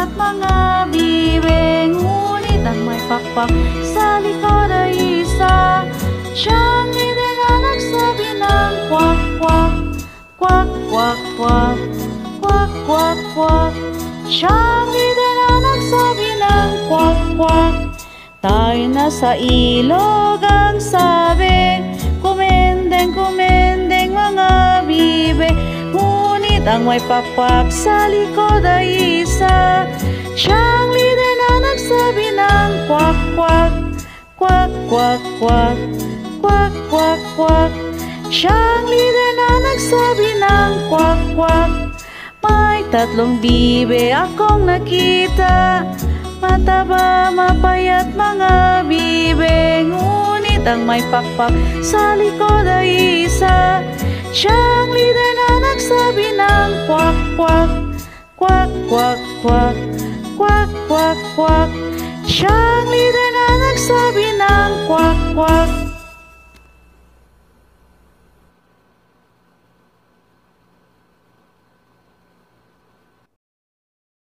mapayat mga bibe, ngunit ang may pakpak sa likod ay isa. Siyang leader na nagsabi ng kwak kwak, kwak kwak kwak, kwak kwak kwak. Siyang leader na nagsabi ng kwak kwak. Tayo na sa ilog ang sabi, kumendeng kumendeng mga bibe, ngunit ang may pakpak sa likod ay isa. Siyang leader na nagsabi ng kwak kwak, kwak kwak kwak, kwak kwak kwak. Siyang leader na nagsabi ng kwak kwak. May tatlong bibe akong nakita, mataba, mapayat mga bibe, ngunit ang may pakpak sa likod ay isa. Siyang leader na nagsabi ng kwak kwak, kwak kwak kwak, kwak kwak kwak. Siya